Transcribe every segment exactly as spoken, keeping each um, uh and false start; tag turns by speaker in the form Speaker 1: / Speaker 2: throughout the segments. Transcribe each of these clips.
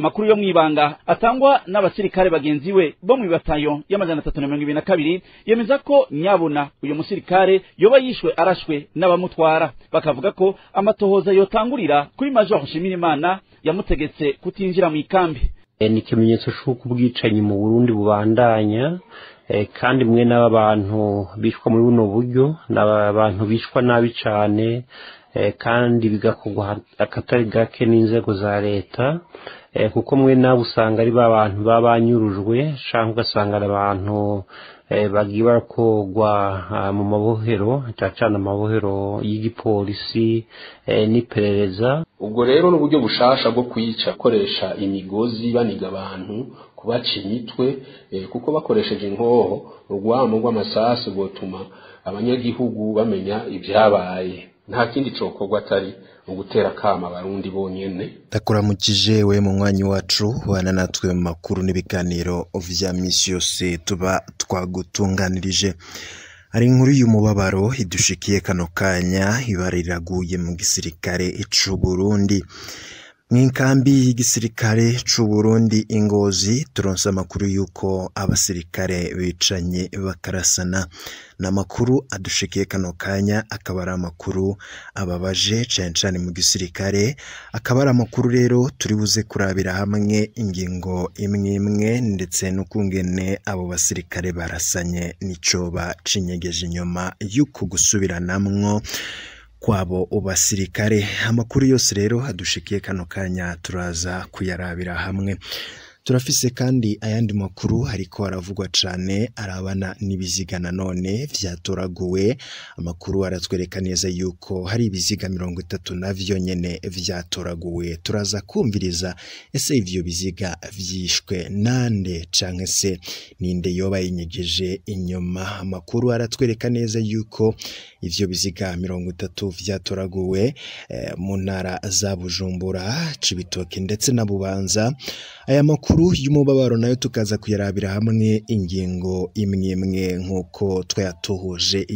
Speaker 1: amakuru yo mwibanga atangwa n'abasirikare bagenzi we bo mu batayo y'amajana atatu na mirongo ibiri na kabiri yemeza ko nyabuna uyu musirikare yoba yishwe arashwe n'abamutwara bakavuga ko amatohoza yotangurira kuri Major Nshimirimana yamutegetse kutinjira mu ikambi.
Speaker 2: Ni ikimenyetso cy'uko ubwicanyi mu Burundi bubandanya kandi mwe n'abantu bishwa muri buno buryo n'abantu bishwa nabi cyane kandi bigakorwa akatari gake n'inzego za leta kuko mwe nabo usanga ari babantu babanyurujwe cyangwa ugasanga abantu bagiye barakogwa mu mabohero cyacana amabohero y'igipolisi n'iperereza.
Speaker 3: Ubwo rero n'uburyo bushasha bwo kwica koresha imigozi baniga abantu kubaca imitwe kuko bakoresheje inkoho urwamo rw'amasasu gutuma abanyagihugu bamenya ibyabaye. Nta kindi cokorwa atari ugutera kama abarundi bonyene.
Speaker 4: Ndakuramukije we mu mwanya wacu wana natwe mu makuru n'ibiganiro vya misi yose tuba twagutunganirije. Ari inkuru y'umubabaro idushikiye kano kanya ibariraguye mu gisirikare c'u Burundi. Mwinkambi y'igisirikare c'u Burundi Ingozi turonsa amakuru yuko abasirikare bicanye bakarasana. Na makuru adushikiye kano kanya akabara amakuru ababaje cyane mu gisirikare akabara amakuru rero turi buze kurabira hamwe ingingo imwe imwe ndetse n'ukungene abo basirikare barasanye nico bacinyegeje inyuma yuko gusubiranamwo kwabo ubasirikare. Amakuru yose rero adushikiye kano kanya turaza kuyarabira hamwe. Turafise kandi ayandi makuru hariko aravugwa cane arabana n'ibiziga nanone vyatoraguwe. Amakuru aratwereka neza yuko hari ibiziga mirongo itatu navyo nyene vyatoraguwe. Turaza kumviriza ese ivyo biziga vyishwe nande canke se ninde yoba yinyegeje inyuma. Amakuru aratwereka neza yuko ivyo biziga mirongo itatu vyatoraguwe eh, mu ntara za Bujumbura, Cibitoke ndetse na Bubanza. Aya makuru y'umubabaro nayo tukaza kuyarabira hamwe ingingo imwe imwe nkuko twayatuhuje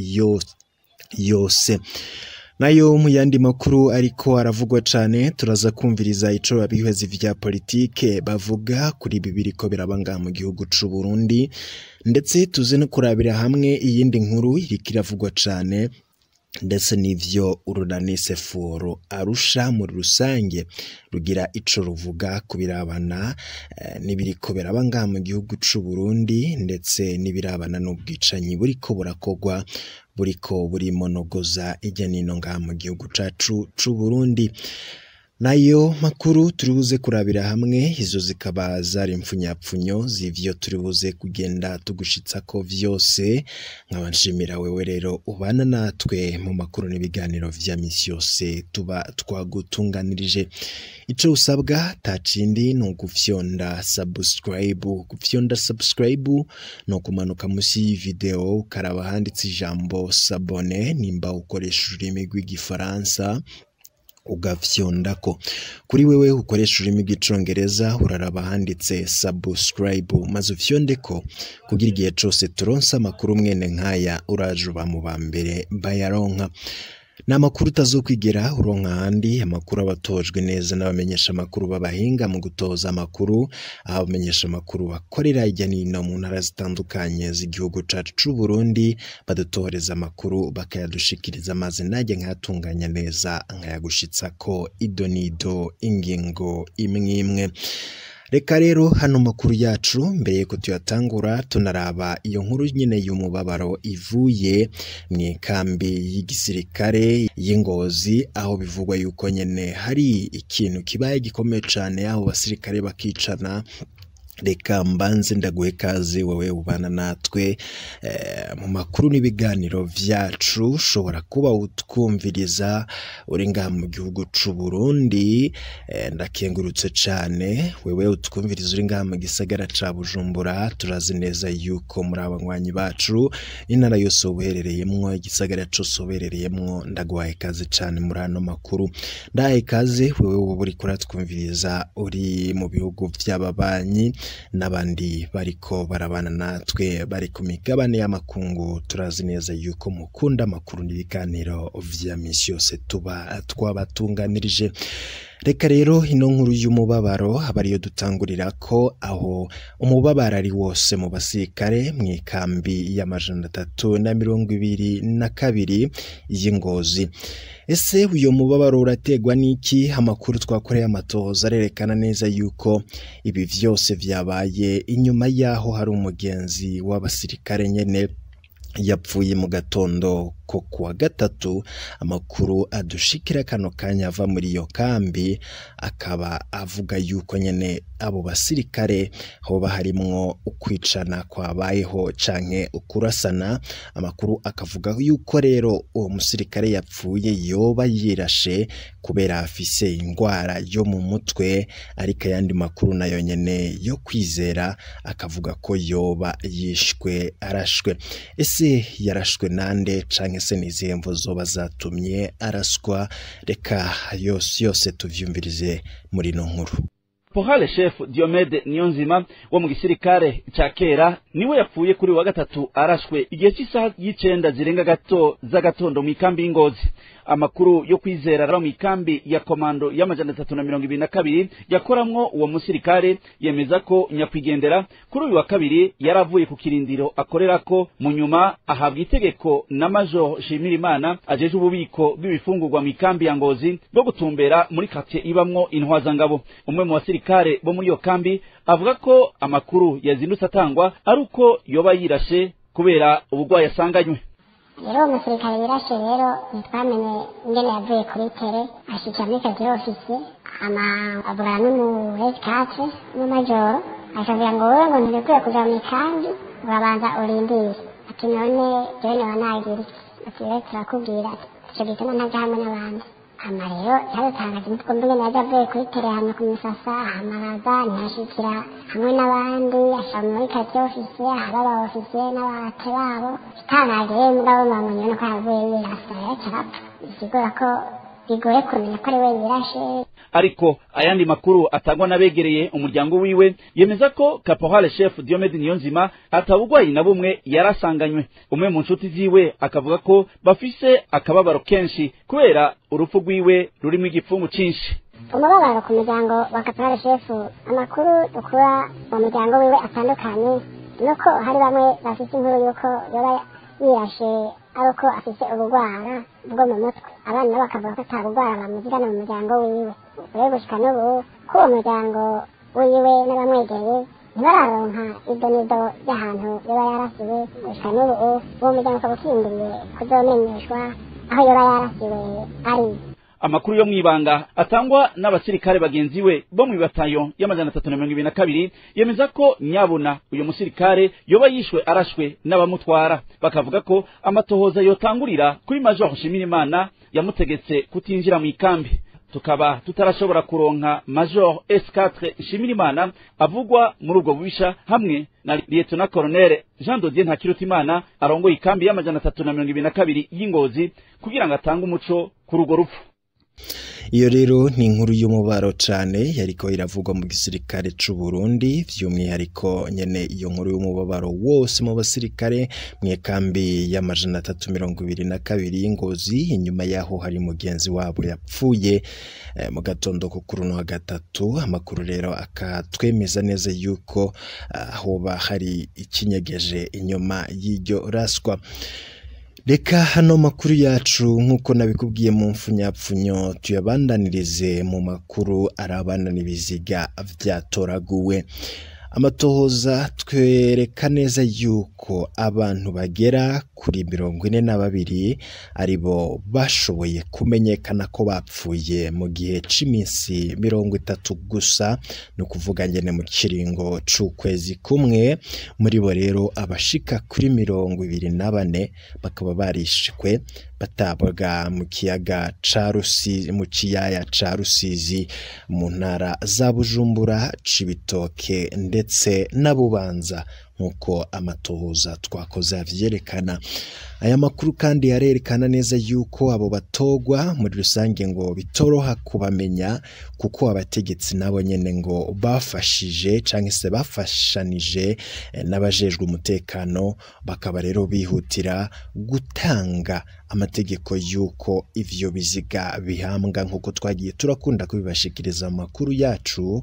Speaker 4: yose. Nayo mu yandi makuru ariko aravugwa cane turaza kumviriza ico abihwezi vya politike bavuga kuri bibiri ko birabanga mu gihugu c'u Burundi ndetse tuze no kurabira hamwe iyindi nkuru iriko iravugwa cane ndetse n'ivyo urunanise foro Arusha muri rusange rugira ico ruvuga kubirabana e, nibiriko birabanga mu gihugu c'u Burundi ndetse nibirabana n'ubwicanyi buriko burakogwa buriko buri monogoza ijya nino nga mu gihugu cacu c'u Burundi. Nayo makuru turibuze kurabira hamwe izo zikaba zari impfunyapfunyo zivyo turibuze kugenda tugushitsa ko vyose. Nkabanshimira wewe rero ubana natwe mu makuru n'ibiganiro vya misi yose tuba twagutunganirije. Ico usabwa tacindi no gufyonda subscribe. Gufyonda subscribe no kumanuka musi video karaba handitse ijambo s'abonner nimba ukoresha ururimi rw'igifaransa ugafyondako. Kuri wewe ukoresha ururimi rw'icongereza uraraba handitse subscribe maze ufyondeko kugira igihe cose turonsa amakuru mwene nkaya urajuba mu bambere bayaronka. Na makuru tazokwigera uronka handi amakuru abatojwe neza n'abamenyesha amakuru babahinga mu gutoza amakuru abamenyesha amakuru bakorera ijya nino mu ntara zitandukanye z'igihugu cacu c'u Burundi badutoreza amakuru bakayadushikiriza maze najye nkatunganya neza nkayagushitsa ko idonido ingingo imwe imwe. Reka rero hano makuru yacu mbere ko tuyatangura tunaraba iyo nkuru nyine y'umubabaro ivuye mu kambi y'igisirikare y'Ingozi aho bivugwa yuko nyene hari ikintu kibaye gikomeye cyane aho basirikare bakicana. Reka mbanze ndaguhe kaze wewe ubana natwe eh, mu makuru n'ibiganiro vyacu ushobora kuba utwumviriza uri ngaha mu gihugu c'u Burundi eh, ndakengurutse cane wewe utwumviriza uri ngaha mu gisagara ca Bujumbura. Turazi neza yuko muri abanywanyi bacu intara yose uherereyemwo igisagara cose uherereyemwo ndaguhaye kaze cane muri ano makuru. Ndahaye kaze wewe ubu uri kuratwumviriza uri mu bihugu vy'ababanyi n'abandi bariko barabana natwe bari ku migabane y'amakungu. Turazi neza yuko mukunda amakuru n'ibiganiro vya misi yose tuba twabatunganirije. Reka rero ino nkuru y'umubabaro abariyo dutangurira ko aho umubabaro ari wose mu basirikare mu ikambi y'amajana atatu na mirongo ibiri na kabiri y'Ingozi. Ese uyo mubabaro urategwa n'iki? Amakuru twakoreye amatohoza arerekana neza yuko ibi vyose vyabaye inyuma yaho hari umugenzi w'abasirikare nyene yapfuye mu gatondo ko kuwa gatatu. Amakuru adushikira kano kanya ava muri iyo kambi akaba avuga yuko nyene abo basirikare hoba harimwo ukwicana kwabayeho canke ukurasana. Amakuru akavuga yuko rero uwo musirikare yapfuye yoba yirashe kubera afise ingwara yo mu mutwe, ariko ayandi makuru nayo nyene yo kwizera akavuga ko yoba yishwe arashwe. Ese yarashwe nande canke se nizihe mvo zoba zatumye araswa? Reka yose yose tuvyumvirize muri no nkuru.
Speaker 1: Caporal Chef Diomede Niyonzima wo mu gisirikare ca kera niwe yapfuye kuri wa gatatu arashwe igihe cy'isaha y'icenda zirenga gato z'agatondo mu ikambi y'Ingozi. Amakuru yo kwizera rero mu ikambi ya komando y'amajana atatu na mirongo ibiri na kabiri yakoramwo uwo musirikare yemeza ko nyakwigendera kuri uyu wa kabiri yaravuye ku kirindiro akorerako, mu nyuma ahabwa itegeko na Major Shimirimana ajeje ububiko bw'ibifungurwa mu ikambi ya Ngozi bwo gutumbera muri quartier ibamwo intwazangabo. Umwe mu basirikare bo muri iyo kambi avuga ko amakuru yazindutse atangwa ari uko yoba yirashe kubera ubugwayi asanganywe.
Speaker 5: Rero umusirikare birashe rero ntitwamenye ingene yavuye kuri tere ashikira muri kazi ofisi ama abura n'umu headcase n'umajoro ashabira ngo wewe ngo ntirekwiye kuja mu ikambi urabanza urindire. Ati none jewe wanagira iki? Ati rero turakubwira ico gituma ntaja hamwe n'abandi. Hama rero yarutangaje nitwo mbere naja avuye kuri tere hamwe ku misasa hamaraza ntashikira hamwe n'abandi ashama muri kazi ofisi ababa ofisi n'abate babo tangaje mugabo mamenye no kwavuye yirasa yarapfa. Bigora ko bigoye kumenya ko ari we yirashe.
Speaker 1: Ariko ayandi makuru atangwa nabegereye umuryango wiwe yemeza ko Caporal Chef Diomede Niyonzima atabugwayi na bumwe yarasanganywe. Umwe mu nshuti ziwe akavuga ko bafise akababaro kenshi kubera urupfu rwiwe rurimo igipfumu cinshi.
Speaker 5: Umubabaro ku muryango wa Caporal Chef, amakuru dukura mu muryango wiwe atandukanye nuko hari bamwe bafise inkuru yuko yoba yirashe aruko afise ubugwara bwo mu mutwe, abana nabo bakavuga ko atabugwara bamuzigana mu muryango wiwe. Rero gushika n'ubu ko uwo muryango wiwe n'abamwegereye ntibararonka idonido y'ahantu yoba yarasiwe. Gushika n'ubu uwo muryango ukaba ukindiriye kuzomenyeshwa aho yoba yarasiwe ari.
Speaker 1: Amakuru yo mwibanga atangwa n'abasirikare bagenzi we bo mu batayo y'amajana atatu na mirongo ibiri na kabiri yemeza ko nyabuna uyo musirikare yoba yishwe arashwe n'abamutwara. Bakavuga ko amatohoza yotangurira kuri Major Shimirimana yamutegetse kutinjira mu ikambi. Tukaba tutarashobora kuronka Major S quatre Shimirimana avugwa muri ubwo bubisha hamwe na Lieutenant Colonel Jean Dodier Ntakirutimana arongoye ikambi y'amajana atatu na mirongo ibiri na kabiri y'Ingozi kugira ngo atange umuco kuri urwo rupfu.
Speaker 4: Iyo rero ni inkuru y'umubaro cane yariko iravugwa mu gisirikare c'u Burundi, vy'umwihariko nyene iyo nkuru y'umubabaro wose mu basirikare mu kambi y'amajana atatu mirongo ibiri na kabiri y'Ingozi. Inyuma yaho hari mugenzi wabo yapfuye eh, mu gatondo ko kuri no gatatu. Amakuru rero akatwemeza neza yuko ahoba uh, hari ikinyegeje inyuma y'iryo raswa. Reka hano makuru yacu nkuko nabikubwiye mu mfunyapfunyo tuyabandanirize mu makuru arabana n'ibiziga vyatoraguwe. Amatohoza twereka neza yuko abantu bagera kuri mirongo ine na babiri aribo bashoboye kumenyekana ko bapfuye mu gihe c'iminsi mirongo itatu gusa, no kuvuga ngene mu kiringo c'ukwezi kumwe. Muri bo rero abashika kuri mirongo ibiri na bane bakaba barishwe batabwaga mu kiyaga ca Rusizi, mu kiyaya ca Rusizi mu ntara za Bujumbura, Cibitoke ndetse na Bubanza nk'uko amatohoza twakoze avyerekana. Aya makuru kandi yarerekana neza yuko abo batogwa muri rusange ngo bitoroha kubamenya kuko abategetsi nabo nyene ngo bafashije canke se bafashanije n'abajejwe umutekano, bakaba rero bihutira gutanga amategeko yuko ivyo biziga bihambwa nk'uko twagiye turakunda kubibashikiriza amakuru yacu.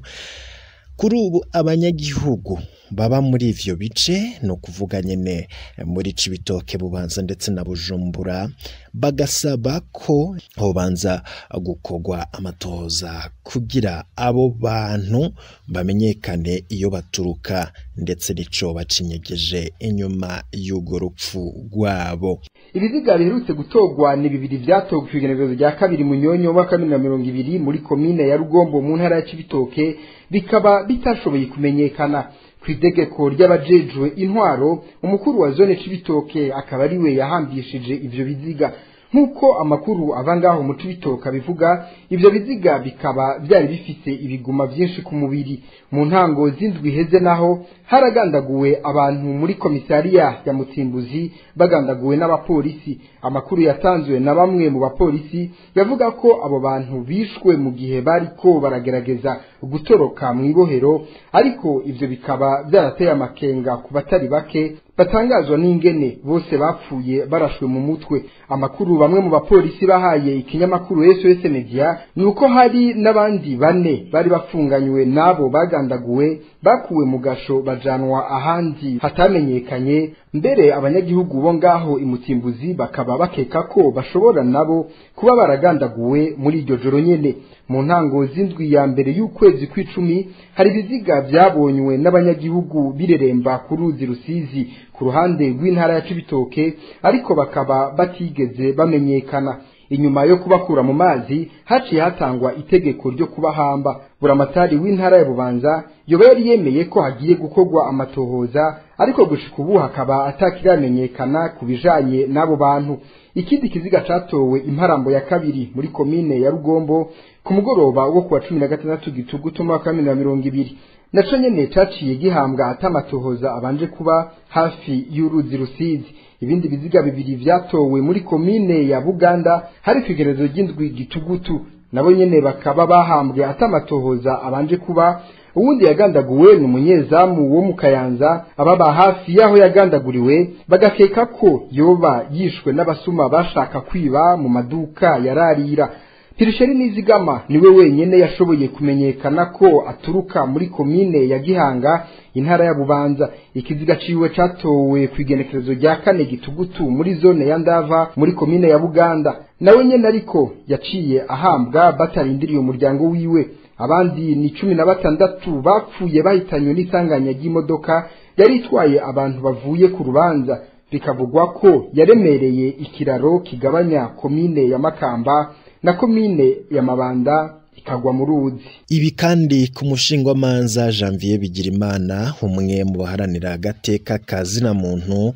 Speaker 4: Kuri ubu abanyagihugu baba muri ivyo bice no kuvuga nyene muri Cibitoke, Bubanza ndetse na Bujumbura bagasaba ko hobanza gukogwa amatohoza kugira abo bantu bamenyekane iyo baturuka ndetse nico bacinyegeje inyuma y'ugo rupfu rwabo.
Speaker 6: Ibiziga biherutse gutogwa ni bibiri vyatogwa kwigenekerezo rya kabiri Munyonyo wa kabiri na mirongo ibiri muri komine ya Rugombo mu ntara ya Cibitoke, bikaba bitashoboye kumenyekana. Kw'itegeko ry'abajejwe intwaro, umukuru wa zone Cibitoke akaba ari we yahambishije ivyo biziga. Nkuko amakuru avangaho mu Cibitoke bivuga, ivyo biziga bikaba byari bifite ibiguma byinshi ku mubiri. Mu ntango z'indwi heze naho haragandaguwe abantu muri komisariya ya Mutsimbuzi bagandaguwe n'abapolisi. Amakuru yatanzwe na bamwe mu bapolisi yavuga ko abo bantu bishwe mu gihe bariko baragerageza gutoroka mu ibohero, ariko ivyo bikaba byarateye amakenga ku batari bake batangazwa n'ingene bose bapfuye barashwe mu mutwe. Amakuru bamwe mu bapolisi bahaye ikinyamakuru S O S Media nuko hari n'abandi bane bari bafunganywe nabo bagandaguwe bakuwe mu gasho bajanwa ahandi hatamenyekanye. Mbere abanyagihugu bo ngaho Imutsimbuzi bakaba bakeka ko bashobora nabo kuba baragandaguwe muri iryo joro nyene. Mu ntango z'indwi ya mbere y'ukwezi kw'icumi hari biziga byabonywe n'abanyagihugu bireremba ku ruzi Rusizi ku ruhande rw'intara ya Cibitoke, ariko bakaba batigeze bamenyekana. Inyuma yo kubakura mu mazi haciye hatangwa itegeko ryo kubahamba. Buramatari w'intara ya Bubanza yoba yari yemeye ko hagiye gukorwa amatohoza, ariko gushika ubu hakaba atakiramenyekana kubijanye n'abo bantu. Ikindi kiziga catowe Imparambo ya kabiri muri komine ya Rugombo ku mugoroba wo kuwa cumi na gatandatu Gitugutu mu mwaka wa bibiri na mirongo ibiri, naco nyene caciye gihambwa atamatohoza abanje kuba hafi y'uruzi Rusizi. Ibindi biziga bibiri vyatowe muri komine ya Buganda hari kwigerezo ry'indwi Gitugutu, nabo nyene bakaba bahambwe atamatohoza abanje kuba. Uwundi yagandaguwe ni umunyezamu wo mu Kayanza, ababa hafi yaho yagandaguriwe bagakeka ko yoba yishwe n'abasuma bashaka kwiba mu maduka yararira. Pirisheri Nizigama niwe wenyene yashoboye kumenyekana ko aturuka muri komine ya Gihanga, intara ya Bubanza. Ikiziga ciwe catowe kwigenekerezo rya kane Gitugutu muri zone ya Ndava muri komine ya Buganda, nawe nyene ariko yaciye ahambwa batarindiriye umuryango wiwe. Abandi ni cumi na batandatu bapfuye bahitanywe n'isanganya ry'imodoka yari itwaye abantu bavuye ku rubanza, bikavugwa ko yaremereye ikiraro kigabanya komine ya Makamba na komine ya Mabanda ikagwa mu ruzi.
Speaker 4: Ibi kandi ku mushingwamanza Janvier Bigirimana, umwe mu baharanira agateka kazina muntu,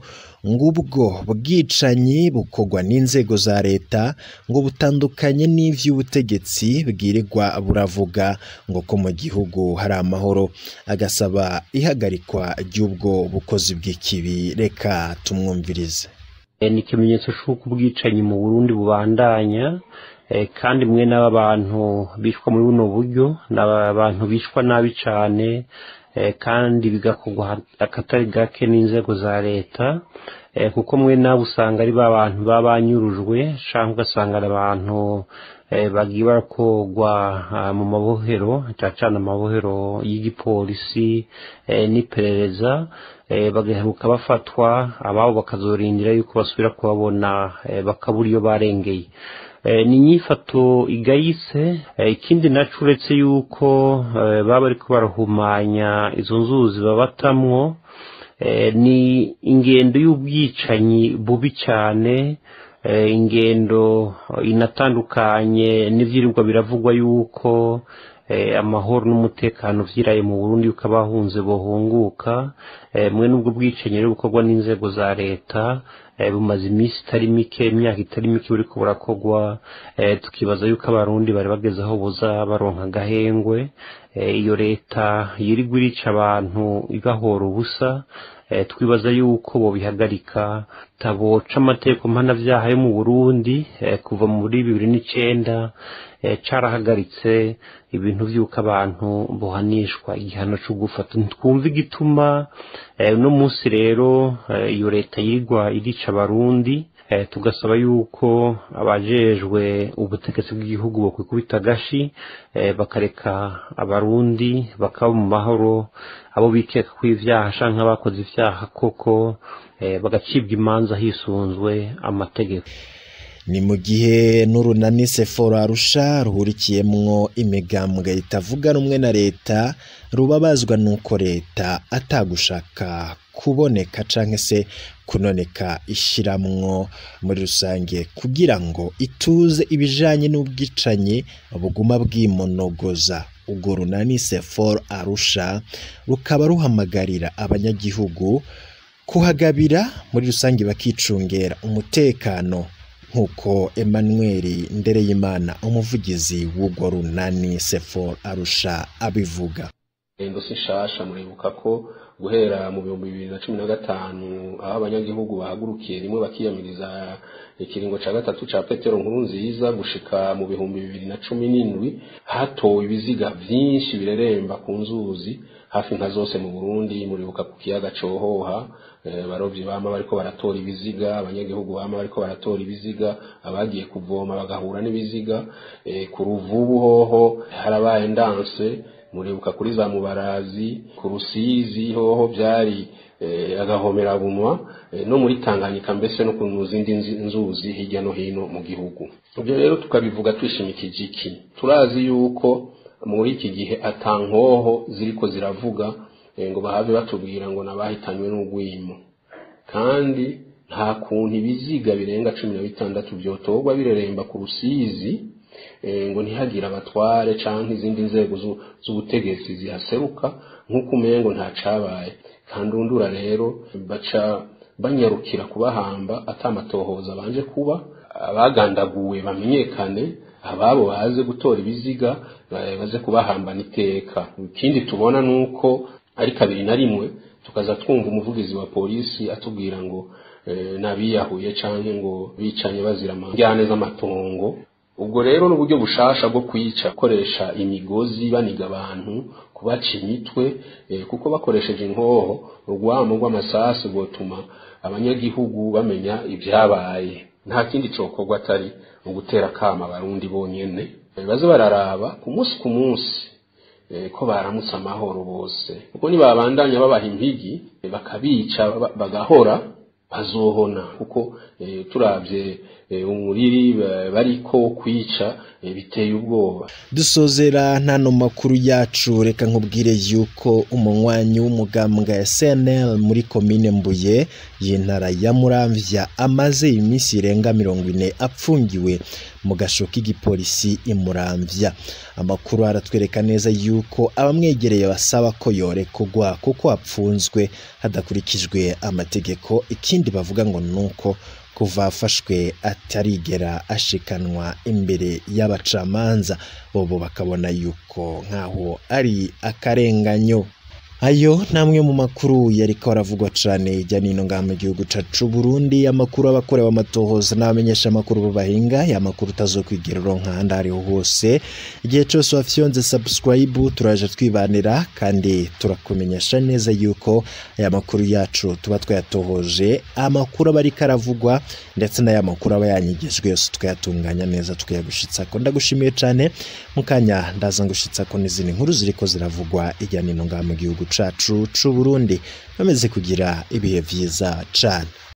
Speaker 4: ngubwo bwicanyi bukogwa n'inzego za leta ngo butandukanye n'ivy'ubutegetsi bwirirwa buravuga ngo ko mu gihugu hari amahoro, agasaba ihagarikwa ry'ubwo bukozi bw'ikibi. Reka tumwumvirize.
Speaker 2: Ni ikimenyetso c'uko ubwicanyi mu Burundi bubandanya, kandi mwe n'abantu bishwa muri buno buryo n'abantu bishwa nabi cane, kandi bigakogwa akatari gake n'inzego za leta, kuko mwe nabo usanga ari babantu babanyurujwe canke ugasanga ari abantu bagiye barakogwa mu mabohero, cyane amabohero y'igipolisi n'iperereza, bagaheruka bafatwa ababo bakazorindira yuko basubira kubabona bakabura iyo barengeye. Ni inyifato igayitse. Ikindi naco uretse yuko baba ariko barahumanya izo nzuzi babatamwo, ni ingendo y'ubwicanyi bubi cyane, ingendo inatandukanye n'ivyirirwa biravugwa yuko amahoro n'umutekano vyiraye mu Burundi ukabahunze bohunguka. Mwe nubwo bwicanyi rero bukorwa n'inzego za leta bumaze iminsi itari mike, imyaka itari mike buriko burakogwa, tukibaza yuko abarundi bari bageze aho boza baronka agahengwe iyo leta yirirwa irica abantu igahora ubusa twibaza yuko bo bihagarika taboca amategeko mpanavyaha yo mu Burundi kuva muri bibiri n'icenda carahagaritse ibintu vy'uko abantu bohanishwa igihano cyo gufata. Twumva igituma no munsi rero iyo leta yirwa irica abarundi, tugasaba yuko abajejwe ubutegetsi bw'igihugu bo kwikubita gashi bakareka abarundi bakaba mu mahoro, abo bikeka ko ivyaha canke abakoze ivyaha koko bagacibwa imanza hisunzwe amategeko.
Speaker 4: Ni mu gihe n'urunani Seforo Arusha ruhurikiyemwo imigambwe itavuga rumwe na leta rubabazwa nuko leta atagushaka kuboneka canke se kunoneka ishiramwo muri rusange kugira ngo ituze ibijanye n'ubwicanyi buguma bwimonogoza. Ubwo runani Seforo Arusha rukaba ruhamagarira abanyagihugu kuhagabira muri rusange bakicungera umutekano, nkuko Emmanuel Ndereyimana umuvugizi w'ubwo runani Seforo Arusha abivuga.
Speaker 3: Endo sinshasha muribuka ko guhera mu bihumbi bibiri na cumi na gatanu aho abanyagihugu bahagurukiye rimwe bakiyamiriza ikiringo ca gatatu ca Petero Nkurunziza gushika mu bihumbi bibiri na cumi n'indwi hatowe ibiziga vyinshi bireremba ku nzuzi hafi nka zose mu Burundi. Muribuka ku kiyaga Cohoha e, barovyi bama bariko baratora ibiziga, abanyagihugu bama bariko baratora ibiziga, abagiye kuvoma bagahura n'ibiziga e, ku Ruvubu hoho harabaye ndanse. Muribuka kuri za Mubarazi, ku Rusizi hoho byari e, agahomera bunwa e, no muri Tanganyika mbese no ku zindi nzuzi hirya no hino mu gihugu. Ibyo rero tukabivuga twishimikije iki? Turazi yuko muri iki gihe atankoho ziriko ziravuga e, ngo bahave batubwira ngo nabahitanywe n'ugwimo, kandi nta kuntu ibiziga birenga cumi na bitandatu byotorwa bireremba ku Rusizi E, ngo ntihagira abatware canke izindi nzego z'ubutegetsi zihaseruka nk'uko umengo nta cabaye. Kandi undura rero baca banyarukira kubahamba atamatohoza banje kuba, abagandaguwe bamenyekane, ababo baze gutora ibiziga baze kubahamba niteka. Ikindi tubona nuko ari kabiri na rimwe tukaza twumva umuvugizi wa polisi atubwira ngo e, nabiyahuye canke ngo bicanye bazira amajyane z'amatongo. Ubwo rero n'uburyo bushasha bwo kwica koresha imigozi baniga abantu kubaca imitwe e, kuko bakoresheje inkoho urwamo rw'amasasu gotuma abanyagihugu bamenya ibyabaye. Nta kindi cokorwa atari ugutera kama abarundi bonyene e, baze bararaba ku munsi ku munsi e, ko baramutse amahoro bose, kuko nibabandanya babaha impigi e, bakabica bagahora bazohona, kuko e, turavye e, umuriri bariko kwica e, biteye ubwoba.
Speaker 4: Dusozera ntano makuru yacu, reka nkubwire yuko umunywanyi w'umugambwe ya C N L muri komine Mbuye y'intara ya Muramvya amaze iminsi irenga mirongo ine apfungiwe mu gasho k'igipolisi i Muramvya. Amakuru aratwereka neza yuko abamwegereye basaba ko yorekugwa kuko apfunzwe hadakurikijwe amategeko. Ikindi bavuga ngo nuko kuva afashwe atarigera ashikanwa imbere y'abacamanza, bobo bakabona yuko nkaho ari akarenganyo. Ayo namwe mu makuru yariko aravugwa cyane ijya nino ngaha mu gihugu cacu Burundi. Amakuru abakorewe amatohoza n'abamenyesha amakuru babahinga, ya makuru tazokwigera ronka handi ari hose. Igihe cyose wafyonze subscribe turaje twibanira kandi turakumenyesha neza yuko aya makuru yacu tuba twayatohoje, amakuru abari karavugwa ndetse n'aya makuru aba yanyigijwe yose tukayatunganya neza tukayagushitsa ko. Ndagushimiye cyane, mukanya ndaza ngushitsa ko n'izindi nkuru ziriko ziravugwa ijya nino ngaha mu gihugu cacu c'u Burundi. Bameze kugira ibihe vyiza cane.